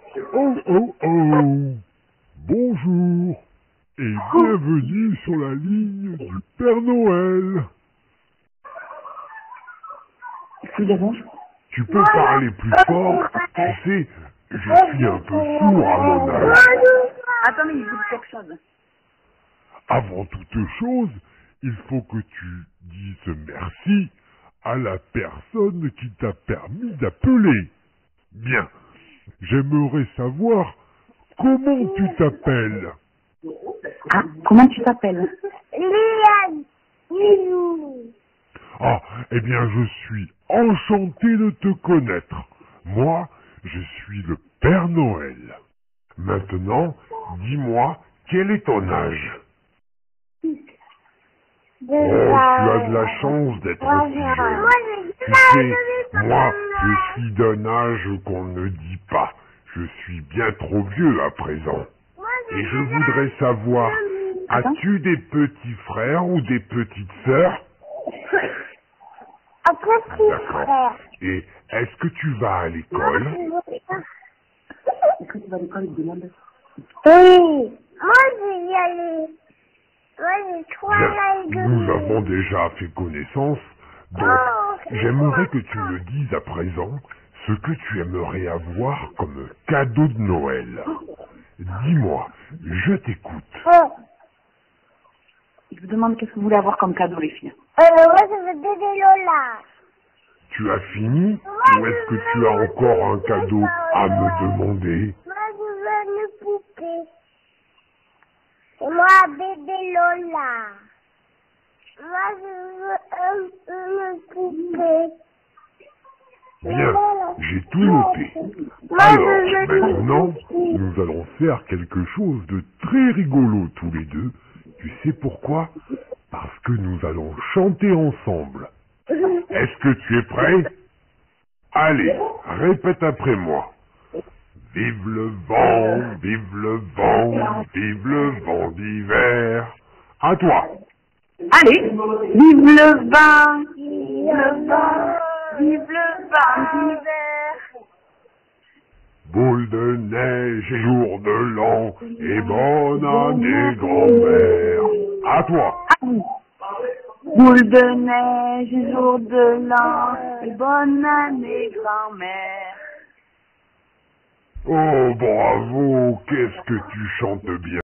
Oh oh oh! Bonjour et bienvenue sur la ligne du Père Noël. Excusez-moi. Tu peux parler plus fort? Tu sais, je suis un peu sourd à mon âge. Attendez, il vous quelque chose. Avant toute chose, il faut que tu dises merci à la personne qui t'a permis d'appeler. Bien, j'aimerais savoir comment tu t'appelles. Ah, comment tu t'appelles? Liane, Lilou. Ah, eh bien, je suis enchanté de te connaître. Moi, je suis le Père Noël. Maintenant, dis-moi, quel est ton âge? Oh, tu as de la chance d'être aussi jeune. Tu sais, moi, je suis d'un âge qu'on ne dit pas. Je suis bien trop vieux à présent. Et je voudrais savoir, as-tu des petits frères ou des petites sœurs? Un petit D'accord. frère. Et est-ce que tu vas à l'école? Est-ce que tu vas à l'école, il demande? Oui. Moi, je vais y aller. Moi, j'ai 3 ans et Bien, demi. nous avons déjà fait connaissance, donc j'aimerais que tu me dises à présent ce que tu aimerais avoir comme cadeau de Noël. Dis-moi, je t'écoute. Il vous demande qu'est-ce que vous voulez avoir comme cadeau, les filles. Moi, je veux Bébé Lola. Tu as fini ou est-ce que tu as encore un cadeau à me demander? Moi, je veux une poupée. Et moi, Bébé Lola. Moi, je veux une poupée. Bien, j'ai tout noté. Alors, maintenant, nous allons faire quelque chose de très rigolo tous les deux. Tu sais pourquoi? Parce que nous allons chanter ensemble. Est-ce que tu es prêt? Allez, répète après moi. Vive le vent, vive le vent, vive le vent d'hiver. À toi. Allez, vive le vent, vive le vent, vive le vent d'hiver. Boule de neige et jour de l'an, et bonne année grand-mère. À toi. Boule de neige, jour de l'an, et bonne année, grand-mère. Oh bravo, qu'est-ce que tu chantes bien.